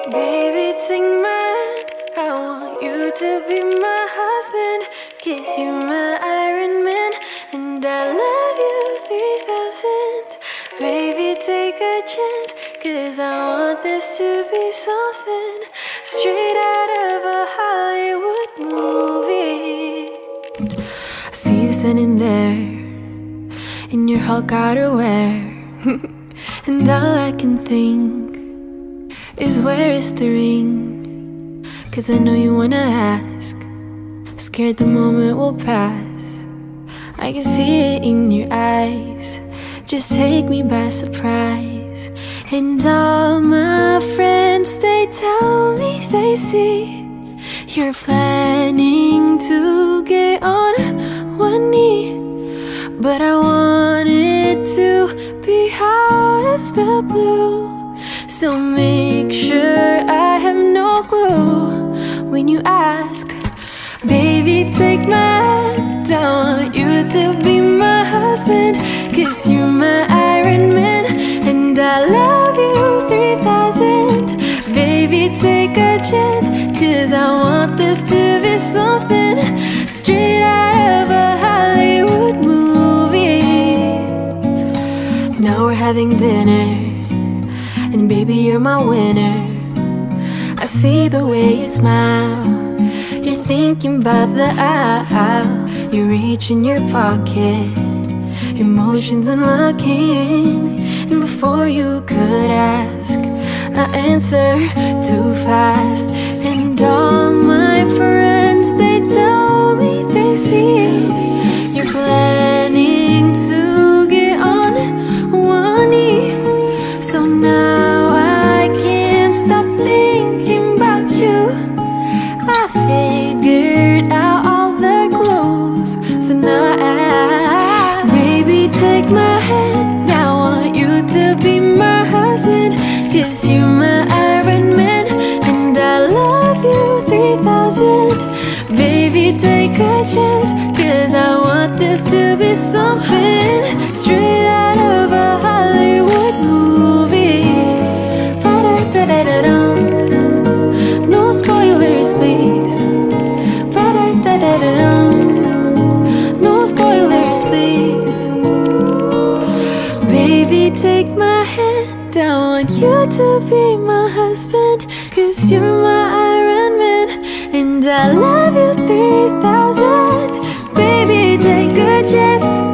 Baby, take my hand, I want you to be my husband, 'cause you're my Iron Man, and I love you 3000. Baby, take a chance, 'cause I want this to be something straight out of a Hollywood movie. I see you standing there in your Hulk outerwear, and all I can think is where is the ring? 'Cause I know you wanna ask, scared the moment will pass. I can see it in your eyes, just take me by surprise. And all my friends, they tell me they see you're planning to get on one knee. But I want it to be out of the blue, so make sure I have no clue when you ask. Baby, take my hand, I want you to be my husband, 'cause you're my Iron Man, and I love you 3000. Baby, take a chance, 'cause I want this to be something straight out of a Hollywood movie. Now we're having dinner, and baby, you're my winner. I see the way you smile, you're thinking about the aisle. You reach in your pocket, emotions unlocking, and before you could ask, I answer too fast. And all my friends, they tell me they see you're planning to get on one knee. So now I can't stop thinking about you. I figured out all the clues, so now I ask. Baby, take my hand, I want you to be my husband, 'cause you're my Iron Man, and I love you 3000. Baby, take a chance, 'cause I want this to be something straight out of a Hollywood movie. Ba-da-da-da-da-dum. No spoilers, please. Ba-da-da-da-da-dum. No spoilers, please. Baby, take my hand, I want you to be my husband, 'cause you're my Iron Man, and I love you 3000. Baby, take a chance,